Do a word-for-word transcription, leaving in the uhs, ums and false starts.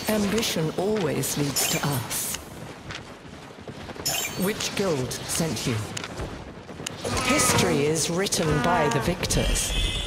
Ambition always leads to us. Which guild sent you? History is written by the victors.